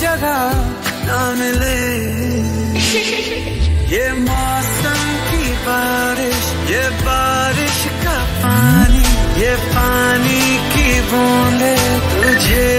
जगह ना मिले। ये मौसम की बारिश, ये बारिश का पानी, ये पानी की बूंदे तुझे